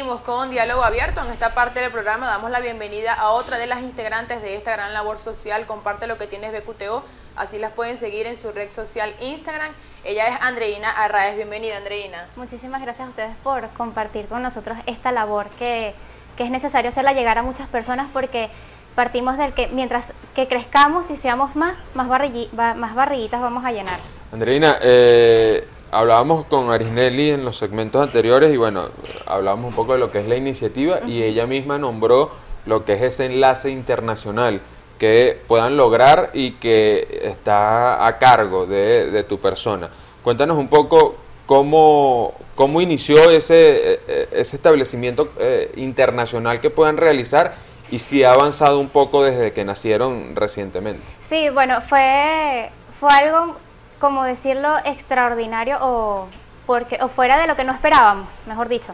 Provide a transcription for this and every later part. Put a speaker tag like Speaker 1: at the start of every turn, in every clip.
Speaker 1: Seguimos con Diálogo Abierto. En esta parte del programa damos la bienvenida a otra de las integrantes de esta gran labor social. Comparte lo que tienes BQTO, así las pueden seguir en su red social Instagram. Ella es Andreina Arraez. Bienvenida, Andreina.
Speaker 2: Muchísimas gracias a ustedes por compartir con nosotros esta labor que es necesario hacerla llegar a muchas personas, porque partimos del que mientras que crezcamos y seamos más barriguitas vamos a llenar.
Speaker 3: Andreina, hablábamos con Arisnelli en los segmentos anteriores y bueno, hablábamos un poco de lo que es la iniciativa y ella misma nombró lo que es ese enlace internacional que puedan lograr y que está a cargo de tu persona. Cuéntanos un poco cómo inició ese establecimiento internacional que puedan realizar y si ha avanzado un poco desde que nacieron recientemente.
Speaker 2: Sí, bueno, fue algo, como decirlo, extraordinario o fuera de lo que no esperábamos, mejor dicho,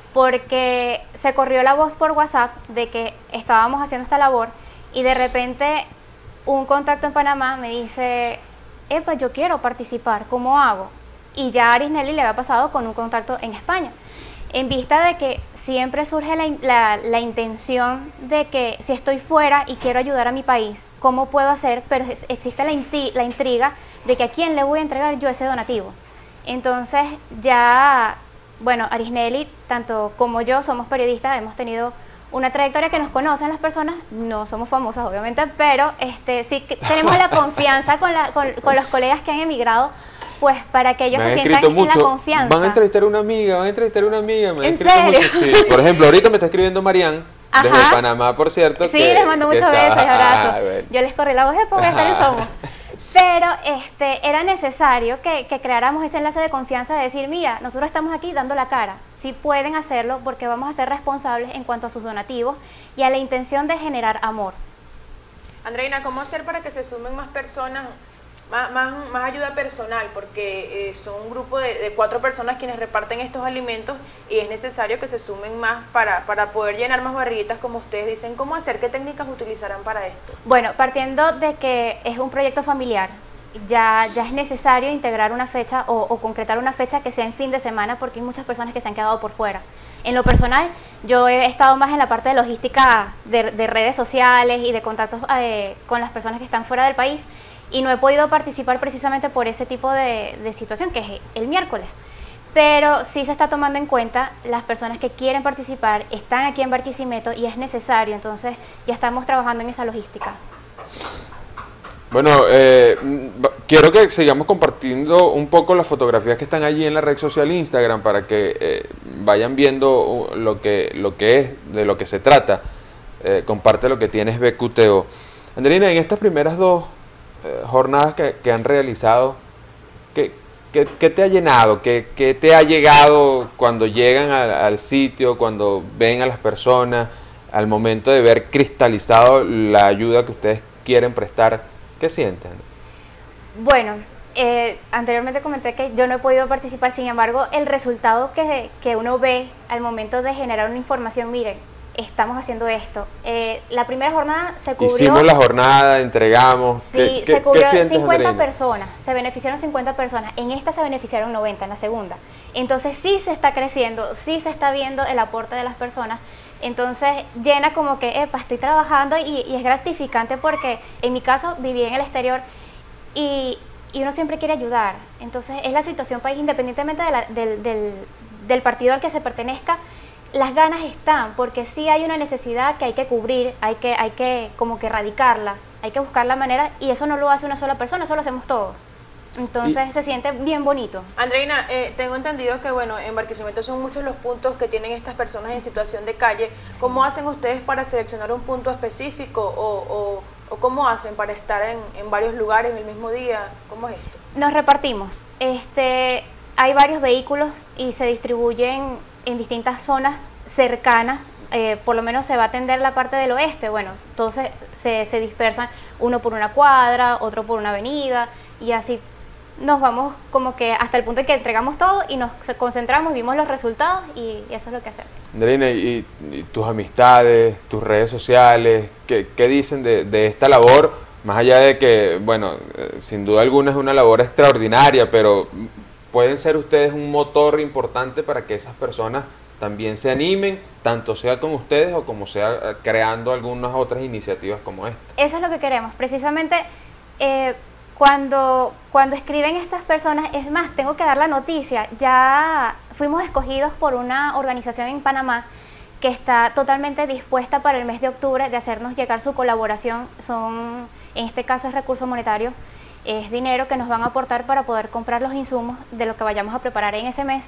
Speaker 2: porque se corrió la voz por WhatsApp de que estábamos haciendo esta labor y de repente un contacto en Panamá me dice, epa, yo quiero participar, ¿cómo hago? Y ya a Arisnelli le había pasado con un contacto en España, en vista de que siempre surge la intención de que si estoy fuera y quiero ayudar a mi país, ¿cómo puedo hacer? Pero existe la intriga de que a quién le voy a entregar yo ese donativo. Entonces ya, bueno, Arisnelli, tanto como yo, somos periodistas, hemos tenido una trayectoria que nos conocen las personas, no somos famosas obviamente, pero sí tenemos la confianza con los colegas que han emigrado, pues para que ellos se sientan en la confianza.
Speaker 3: Van a entrevistar a una amiga, me han escrito
Speaker 2: serio?
Speaker 3: mucho, sí. Por ejemplo, ahorita me está escribiendo Marian, desde Panamá, por cierto.
Speaker 2: Sí, les mando muchos besos y abrazos.
Speaker 3: Bueno.
Speaker 2: Yo les corrí la voz de voy a estar en Somos. Pero era necesario que creáramos ese enlace de confianza de decir, mira, nosotros estamos aquí dando la cara, sí pueden hacerlo porque vamos a ser responsables en cuanto a sus donativos y a la intención de generar amor.
Speaker 1: Andreina, ¿cómo hacer para que se sumen más personas, más ayuda personal? Porque son un grupo de 4 personas quienes reparten estos alimentos y es necesario que se sumen más para poder llenar más barriguitas, como ustedes dicen. ¿Cómo hacer? ¿Qué técnicas utilizarán para esto?
Speaker 2: Bueno, partiendo de que es un proyecto familiar, ya es necesario integrar una fecha o concretar una fecha que sea en fin de semana, porque hay muchas personas que se han quedado por fuera. En lo personal, yo he estado más en la parte de logística de redes sociales y de contactos con las personas que están fuera del país, y no he podido participar precisamente por ese tipo de situación, que es el miércoles. Pero sí se está tomando en cuenta las personas que quieren participar, están aquí en Barquisimeto y es necesario, entonces ya estamos trabajando en esa logística.
Speaker 3: Bueno, quiero que sigamos compartiendo un poco las fotografías que están allí en la red social Instagram para que vayan viendo lo que es, de lo que se trata. Comparte lo que tienes BQTO. Andreina, en estas primeras 2 jornadas que han realizado, ¿qué te ha llenado? ¿Qué te ha llegado cuando llegan al sitio, cuando ven a las personas, al momento de ver cristalizado la ayuda que ustedes quieren prestar? ¿Qué sienten?
Speaker 2: Bueno, anteriormente comenté que yo no he podido participar, sin embargo, el resultado que uno ve al momento de generar una información, miren, estamos haciendo esto. La primera jornada se cubrió...
Speaker 3: Hicimos la jornada, entregamos.
Speaker 2: Sí, se cubrió 50
Speaker 3: Andreina?
Speaker 2: personas, se beneficiaron 50 personas, en esta se beneficiaron 90, en la segunda. Entonces sí se está creciendo, sí se está viendo el aporte de las personas. Entonces llena como que, estoy trabajando y es gratificante porque en mi caso viví en el exterior y uno siempre quiere ayudar. Entonces es la situación país, independientemente del partido al que se pertenezca, las ganas están, porque sí hay una necesidad que hay que cubrir, hay que como que erradicarla, hay que buscar la manera, y eso no lo hace una sola persona, eso lo hacemos todos. Entonces se siente bien bonito.
Speaker 1: Andreina, tengo entendido que bueno, en Barquisimeto son muchos los puntos que tienen estas personas en situación de calle. Sí. ¿Cómo hacen ustedes para seleccionar un punto específico o cómo hacen para estar en varios lugares el mismo día? ¿Cómo es esto?
Speaker 2: Nos repartimos. Hay varios vehículos y se distribuyen en distintas zonas cercanas. Por lo menos se va a atender la parte del oeste. Bueno, entonces se dispersan uno por una cuadra, otro por una avenida y así nos vamos como que hasta el punto en que entregamos todo y nos concentramos, vimos los resultados y eso es lo que hacemos.
Speaker 3: Andreina, y tus amistades, tus redes sociales, ¿qué dicen de esta labor? Más allá de que, bueno, sin duda alguna es una labor extraordinaria, pero pueden ser ustedes un motor importante para que esas personas también se animen, tanto sea con ustedes o como sea creando algunas otras iniciativas como esta.
Speaker 2: Eso es lo que queremos. Precisamente cuando escriben estas personas, es más, tengo que dar la noticia, ya fuimos escogidos por una organización en Panamá que está totalmente dispuesta para el mes de octubre de hacernos llegar su colaboración. En este caso es recurso monetario, es dinero que nos van a aportar para poder comprar los insumos de lo que vayamos a preparar en ese mes.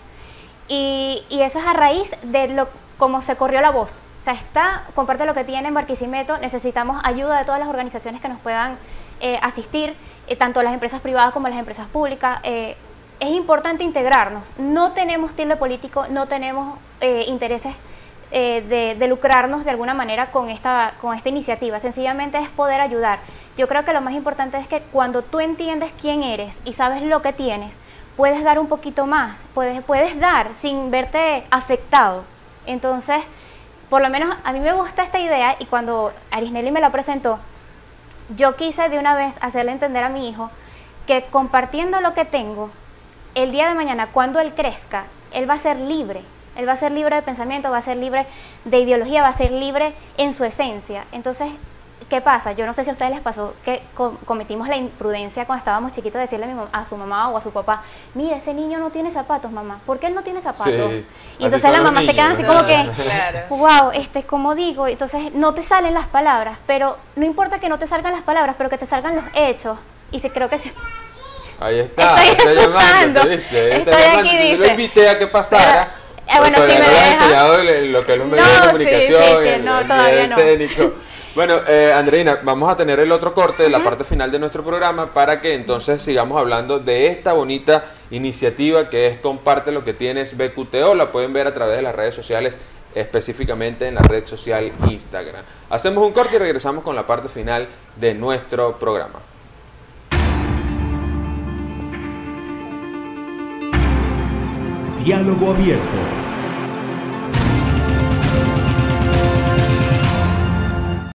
Speaker 2: Y eso es a raíz de cómo se corrió la voz. O sea, comparte lo que tiene en Barquisimeto, necesitamos ayuda de todas las organizaciones que nos puedan asistir, tanto las empresas privadas como las empresas públicas. Es importante integrarnos, no tenemos tilde político, no tenemos intereses de lucrarnos de alguna manera con esta iniciativa, sencillamente es poder ayudar. Yo creo que lo más importante es que cuando tú entiendes quién eres y sabes lo que tienes, puedes dar un poquito más, puedes dar sin verte afectado. Entonces, por lo menos a mí me gusta esta idea, y cuando Arisnelli me la presentó, yo quise de una vez hacerle entender a mi hijo que compartiendo lo que tengo, el día de mañana, cuando él crezca, él va a ser libre. Él va a ser libre de pensamiento, va a ser libre de ideología, va a ser libre en su esencia. Entonces, ¿qué pasa? Yo no sé si a ustedes les pasó que cometimos la imprudencia cuando estábamos chiquitos de decirle a su mamá o a su papá, mira, ese niño no tiene zapatos, mamá, ¿por qué él no tiene zapatos?
Speaker 3: Sí,
Speaker 2: y entonces la mamá se queda así como que,
Speaker 1: claro.
Speaker 2: wow, como digo, entonces no te salen las palabras, pero no importa que no te salgan las palabras, pero que te salgan los hechos. Y creo que
Speaker 3: Ahí está,
Speaker 2: estoy
Speaker 3: llamando,
Speaker 2: escuchando,
Speaker 3: ¿viste?
Speaker 2: estoy aquí,
Speaker 3: Yo
Speaker 2: dice.
Speaker 3: lo invité a que pasara.
Speaker 2: Bueno,
Speaker 3: pero
Speaker 2: sí me
Speaker 3: no le he
Speaker 2: deja.
Speaker 3: enseñado lo que es los medios de
Speaker 2: No, sí,
Speaker 3: comunicación,
Speaker 2: sí,
Speaker 3: el
Speaker 2: no,
Speaker 3: medio
Speaker 2: todavía no.
Speaker 3: escénico. Bueno, Andreina, vamos a tener el otro corte de la parte final de nuestro programa para que entonces sigamos hablando de esta bonita iniciativa que es Comparte lo que tienes BQTO. La pueden ver a través de las redes sociales, específicamente en la red social Instagram. Hacemos un corte y regresamos con la parte final de nuestro programa.
Speaker 4: Diálogo abierto.